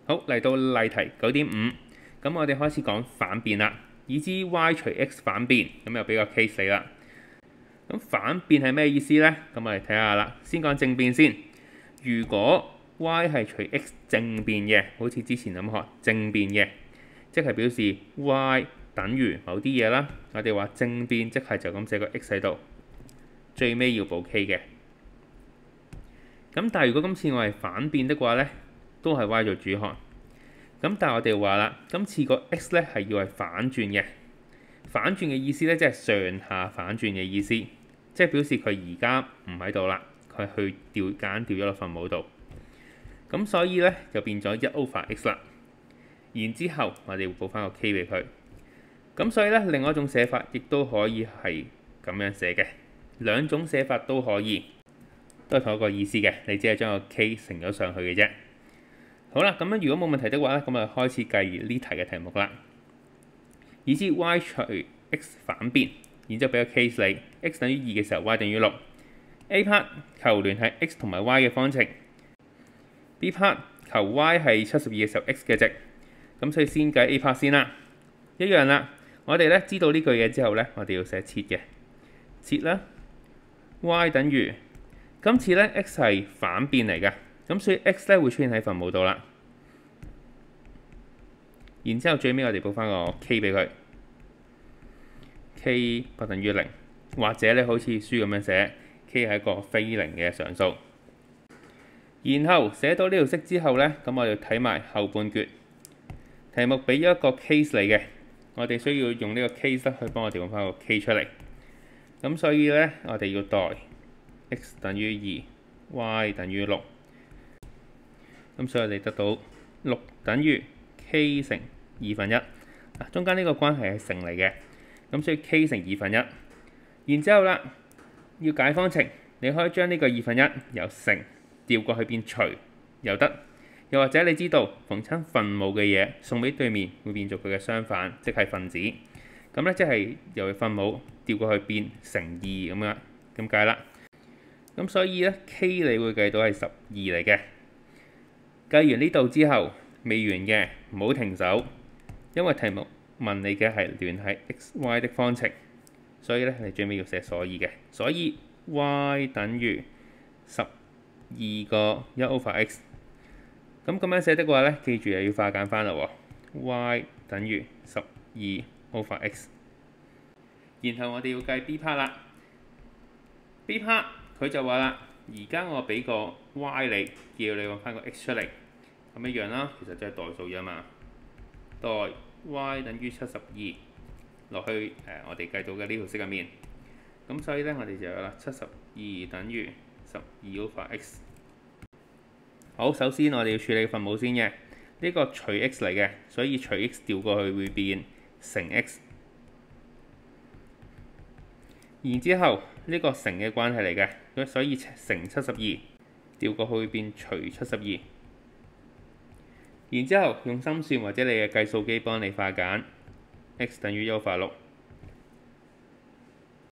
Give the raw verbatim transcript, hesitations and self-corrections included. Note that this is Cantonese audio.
好，嚟到例題九點五，咁我哋開始講反變啦。已知 y 除 x 反變，咁又俾個 case 你啦。咁反變係咩意思呢？咁我哋睇下啦。先講正變先。如果 y 係除 x 正變嘅，好似之前咁學正變嘅，即係表示 y 等於某啲嘢啦。我哋話正變即係就咁寫個 x 喺度，最尾要補 k 嘅。咁但係如果今次我係反變的話呢，都係 y 做主項。咁但係我哋話啦，今次個 x 咧係要係反轉嘅。反轉嘅意思咧，即係上下反轉嘅意思，即係表示佢而家唔喺度啦，佢去調揀調咗落分母度。咁所以咧就變咗一 over x 啦。然之後我哋會補翻個 k 俾佢。咁所以咧，另外一種寫法亦都可以係咁樣寫嘅。兩種寫法都可以，都係同一個意思嘅。你只係將個 k 乘咗上去嘅啫。好啦，咁樣如果冇問題的話咧，咁就開始計呢題嘅題目啦。已知 y 除 x 反變，然之後俾個 case 你 x 等於二嘅時候 y 等於六。A part 求聯繫 x 同埋 y 嘅方程。B part 求 y 係七十二嘅時候 x 嘅值。咁所以先計 A part 先啦。一樣啦，我哋咧知道呢句嘢之後咧，我哋要寫切嘅。切啦 y 等於今次咧 x 係反變嚟嘅。咁所以 x 咧會出現喺分母度啦，然之後最尾我哋補翻個 k 俾佢 ，k 不等於零，或者咧好似書咁樣寫 k 係一個非零嘅常數。然後寫到呢條式之後咧，咁我哋睇埋後半橛，題目俾咗一個 case 嚟嘅，我哋需要用呢個 case 去幫我哋揾翻個 k 出嚟。咁所以咧，我哋要代 x 等於二 ，y 等於六。咁所以我哋得到六等於 k 乘二分一，中間呢個關係係乘嚟嘅，咁所以 k 乘二分一。然之後啦，要解方程，你可以將呢個二分一由乘調過去變除又得，又或者你知道逢親分母嘅嘢送俾對面會變做佢嘅相反，即係分子。咁咧即係由分母調過去變乘二咁樣咁解啦。咁所以咧 k 你會計到係十二嚟嘅。計完呢度之後，未完嘅唔好停手，因為題目問你嘅係聯繫 x、y 的方程，所以咧你最尾要寫所以嘅，所以 y 等於十二個一 over x。咁咁樣寫的話咧，記住又要化簡翻啦喎 ，y 等於十二 over x。然後我哋要計 b part 啦 ，b part 佢就話啦，而家我俾個 y 你，叫你揾翻個 x 出嚟。咁一樣啦，其實即係代數啫嘛。代 y 等於七十二落去誒、呃，我哋計到嘅呢條式入面。咁所以咧，我哋就有啦，七十二等於十二 over x。好，首先我哋要處理分母先嘅。呢、這個除 x 嚟嘅，所以除 x 調過去會變乘 x。然之後呢、這個乘嘅關係嚟嘅，所以乘七十二調過去會變除七十二。然之後用心算或者你嘅計數機幫你化簡 ，x 等於一 over 六。